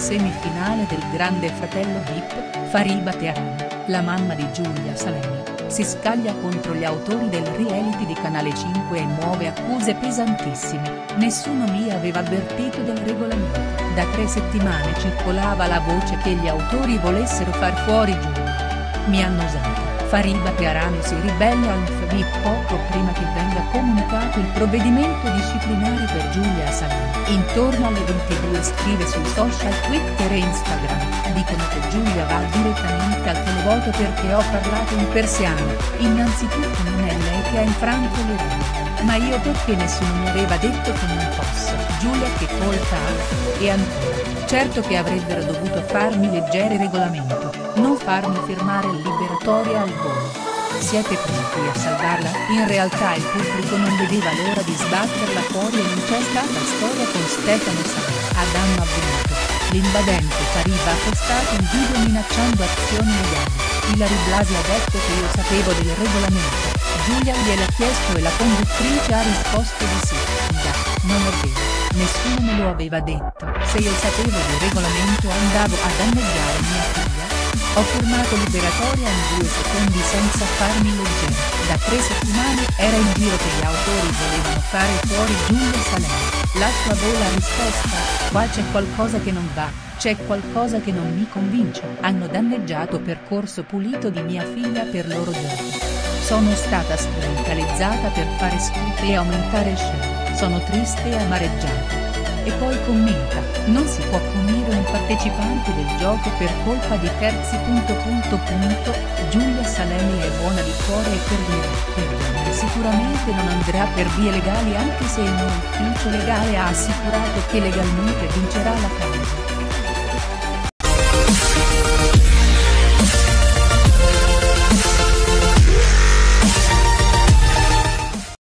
semifinale del Grande Fratello VIP, Fariba Teheran, la mamma di Giulia Salemi, si scaglia contro gli autori del reality di Canale 5 e muove accuse pesantissime. Nessuno mi aveva avvertito del regolamento. Da 3 settimane circolava la voce che gli autori volessero far fuori Giulia. Mi hanno usata. Fariba Teheran si ribella al FVIP poco prima che venga comunicato il provvedimento disciplinare per Giulia Salemi. Intorno alle 22 scrive sui social Twitter e Instagram, dicono che Giulia va direttamente al televoto perché ho parlato in persiano. Innanzitutto non è lei che ha infranto le regole, ma io perché nessuno mi aveva detto che non posso. Giulia che colpa ha? E ancora, certo che avrebbero dovuto farmi leggere il regolamento, non farmi firmare il liberatoria al volo. Siete pronti a salvarla? In realtà il pubblico non vedeva l'ora di sbatterla fuori e non c'è stata storia con Stefano Salemi. Hanno avvenuto. L'invadente Fariba ha postato un video minacciando azioni legali. Ilary Blasi ha detto che io sapevo del regolamento. Giulia gliel'ha chiesto e la conduttrice ha risposto di sì. Già, non è vero, nessuno me lo aveva detto. Se io sapevo del regolamento andavo a danneggiare mia figlia? Ho firmato liberatoria in 2 secondi senza farmi leggere. Da 3 settimane era in giro che gli autori volevano fare fuori Giulia Salemi. La sua vola risposta: qua c'è qualcosa che non va, c'è qualcosa che non mi convince. Hanno danneggiato percorso pulito di mia figlia per loro giochi. Sono stata strumentalizzata per fare scoop e aumentare share. Sono triste e amareggiata. E poi commenta, non si può punire un partecipante del gioco per colpa di terzi. Giulia Salemi è buona di cuore e per sicuramente non andrà per vie legali anche se il mio ufficio legale ha assicurato che legalmente vincerà la causa.